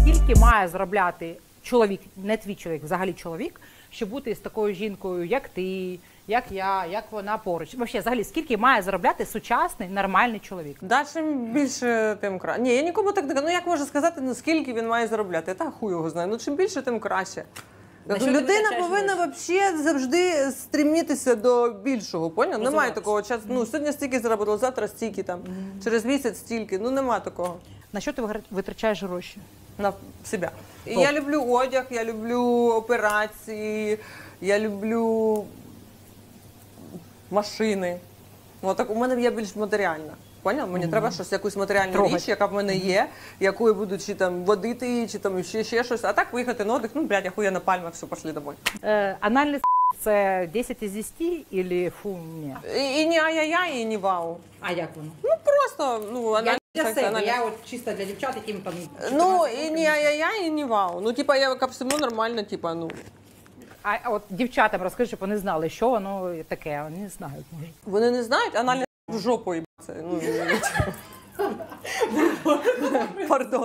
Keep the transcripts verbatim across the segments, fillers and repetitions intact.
Скільки має заробляти чоловік, не твій чоловік, взагалі чоловік, щоб бути з такою жінкою, як ти, як я, як вона поруч? Взагалі, взагалі, скільки має заробляти сучасний, нормальний чоловік? Да, чим більше, тим краще. Ні, я нікому так не кажу. Ну як можна сказати, ну скільки він має заробляти? Та хуй його знає. Ну чим більше, тим краще. Людина повинна вообще завжди стремитися до більшого, поняв? Немає такого часу. Ну сьогодні стільки заробила, завтра стільки там, через місяць стільки. Ну нема такого. На що ти витрачаєш гроші? На себе. І я люблю одяг, я люблю операції, я люблю машини. Ну, так у мене є більш матеріальна. Поняв? Мені mm-hmm. треба щось, якусь матеріальну Трогать. річ, яка в мене є, якою буду чи там водити, чи там ще, ще щось. А так поїхати на отдих, ну, блядь, ахуєнна пальма, все, пошли домой. Е, анальний секс – це десять із десяти, или фу, ні? І, і не ай-яй-яй, і не вау. А як воно? Ну, просто, ну, анальний я секс. Для себе, анальний... я от чисто для дівчат, яким там... Ну, і не ай-яй-яй, і не вау. Ну, типа, я ко всьому нормально, типа, ну... А от дівчатам розкажи, щоб вони знали, що воно таке, вони не знають, може. Вони не знають, анальний в жопу їбаться. Ну, пардон.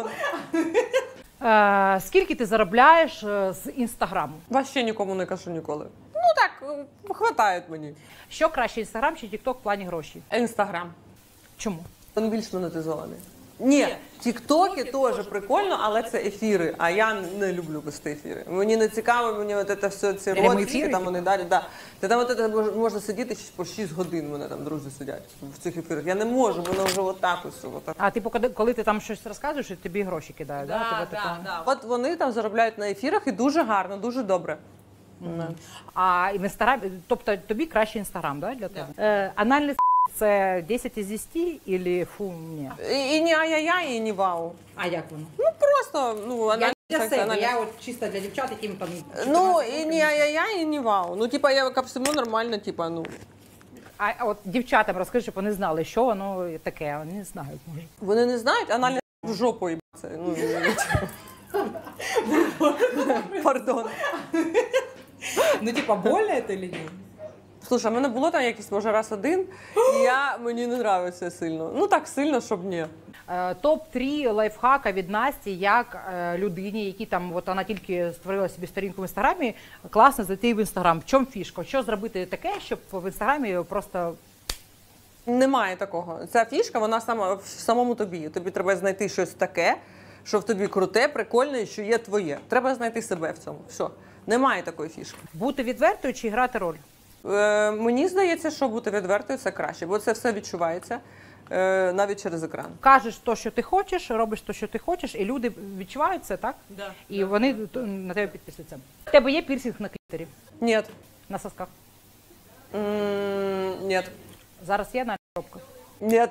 Е, скільки ти заробляєш з Інстаграму? Вообще нікому не кажу ніколи. Ну так, хватає мені. Що краще, Інстаграм чи Тікток в плані грошей? Інстаграм. Чому? Він більш монетизований. Ні, тіктоки теж прикольно, але це ефіри, а я не люблю вести ефіри. Мені не цікаво, мені от це все, ці ролики, там вони далі, да. Та там от це можна сидіти по шість годин, мене там друзі сидять в цих ефірах. Я не можу, воно вже отак ось. Отак. А типу, коли ти там щось розказуєш, тобі гроші кидають, да? Да, да, да, да. От вони там заробляють на ефірах і дуже гарно, дуже добре. Mm-hmm. Mm. А в Інстаграмі, тобто тобі краще Інстаграм, да, для тебе? Yeah. Е, анальний це десять із десяти, или фу, ні? І, і не ай-яй-яй, і не вау. А як воно? Ну просто, ну, анальний для секс, себе, анальний... я от чисто для дівчат, яким там... Ну, і не ай-яй-яй, і не вау. Ну, типа, я ко всьому нормально, типа, ну... А от дівчатам розкажи, щоб вони знали, що воно таке, вони не знають, може. Вони не знають, анальний в жопу їбаться. Ну, пардон. Ну, типа, больно це чи ні? Слушай, а в мене було там якийсь, може, раз один, і я, мені не подобається сильно. Ну, так сильно, щоб ні. топ три лайфхака від Насті, як людині, які там, от вона тільки створила собі сторінку в Інстаграмі, класно зайти в Інстаграм. В чому фішка? Що зробити таке, щоб в Інстаграмі просто... Немає такого. Ця фішка, вона сама в самому тобі. Тобі треба знайти щось таке, що в тобі круте, прикольне, що є твоє. Треба знайти себе в цьому. Все. Немає такої фішки. Бути відвертою чи грати роль? Е, мені здається, що бути відвертою – це краще, бо це все відчувається е, навіть через екран. Кажеш те, що ти хочеш, робиш те, що ти хочеш, і люди відчувають це, так? Да. І вони на тебе підписуються. У тебе є пірсинг на клітері? Ні. На сосках? Mm, ні. Зараз є на пробках? Ні.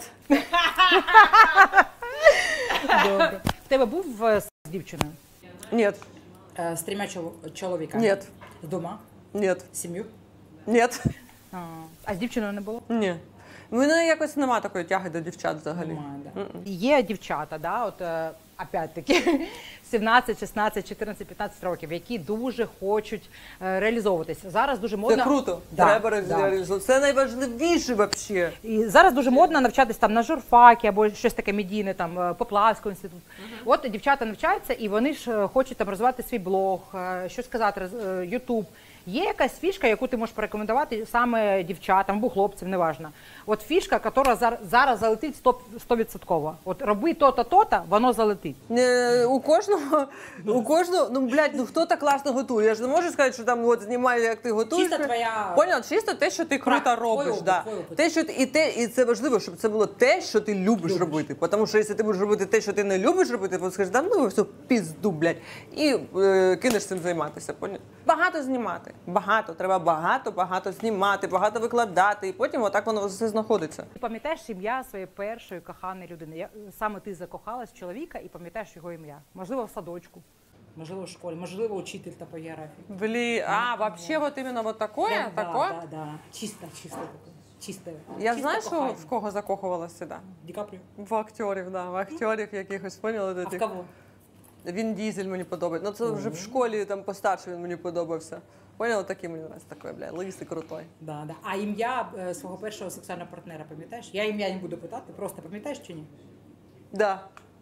Добре. В тебе був з дівчиною? Ні. З трьома чоловіками? Ні. З двома? Ні. Сім'ю? Ні. А, а з дівчиною не було? Ні. У мене якось нема такої тяги до дівчат взагалі. Немає, да. Mm-mm. Є дівчата, да, от, е, опять-таки, сімнадцять, шістнадцять, чотирнадцять, п'ятнадцять років, які дуже хочуть е, реалізовуватися. Зараз дуже модно... Це круто. Да, треба реалізовувати. Да. Це найважливіше взагалі. І зараз дуже модно навчатися там на журфакі або щось таке медійне, там, Поплавського інституту. Uh-huh. От дівчата навчаються, і вони ж хочуть там розвивати свій блог, щось сказати, Ютуб. Є якась фішка, яку ти можеш порекомендувати саме дівчатам або хлопцям, неважно. От фішка, яка зараз залетить сто відсотків. От роби то-то, то-то, воно залетить. Не, у кожного, у кожного, ну, блядь, ну хто так класно готує? Я ж не можу сказати, що там от знімаю, як ти готуєш. Чисто твоя... Поняв? Чисто те, що ти круто Прак, робиш. твой Да. опит, те, що ти, і, те, і це важливо, щоб це було те, що ти любиш, любиш. робити. Тому що якщо ти будеш робити те, що ти не любиш робити, то скажеш, да, ну все, пізду, блядь. І е, кинеш цим займатися. Поняв? Багато знімати. Багато. Треба багато, багато знімати, багато викладати. І потім отак воно все знаходиться. Ти пам'ятаєш ім'я своєї першої коханої людини? Я, саме ти закохалась в чоловіка і пам'ятаєш його ім'я? Можливо, в садочку, можливо, в школі, можливо, учитель та по географії. Блін, а, вообще вот именно вот такое? Да, такое? да, да. Чисто, чисто таке. Чисте. Я чисто знаю, що кохання. в кого закохувалася сюди? Ді Капріо. В акторів, да, в акторів якихось, поняли? А в кого? Він Дізель мені подобається. Ну, це вже в школі, там, постарше він мені подобався. Поняла, такий мені нравится, такой, бля, лисий, крутой. Да, да. А ім'я е, свого першого сексуального партнера пам'ятаєш? Я ім'я не буду питати, просто пам'ятаєш чи ні? Да.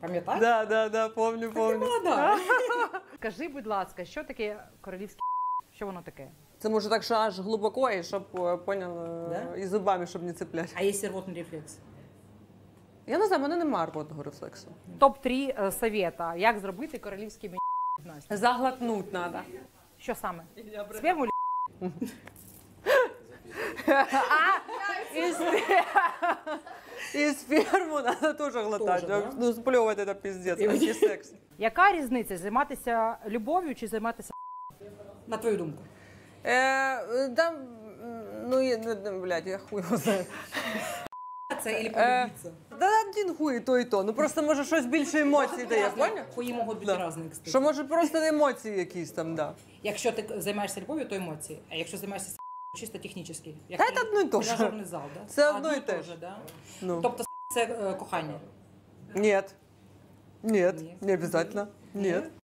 Пам'ятаєш? Да, да, да, помню, Ти помню. молода. Скажи, будь ласка, що таке королівське? Що воно таке? Це може так, що аж глибоко, і щоб, е, поняла, Да? і зубами, щоб не цепляти. А є рвотний рефлекс? Я не знаю, в мене немає рвотного рефлексу. Топ три совета, як зробити королівський мені. Настя. Заглотнуть треба. Що саме? Сперму? І сперму треба теж глотати. Тоже, да? Ну, спльовувати це піздець, антисекс. Яка різниця? Займатися любов'ю чи займатися? На твою думку. Е, там, ну, я, ну, блядь, я хуй його знаю. Це і Е, полюбитися. Да один хуй і то, і то. Ну просто може щось більше емоцій дає, поняв? Хуї можуть бути Да. різні, кстати. Що може просто емоції якісь там, да. Якщо ти займаєшся любов'ю, то емоції. А якщо займаєшся с***, чисто технічно. Як Та це одно і то ж. тренажерний зал, да? Це А, одно і те теж, ж. да? Ну. Тобто с*** це е, кохання. Нет. Нет, Ні. не обязательно. Нет.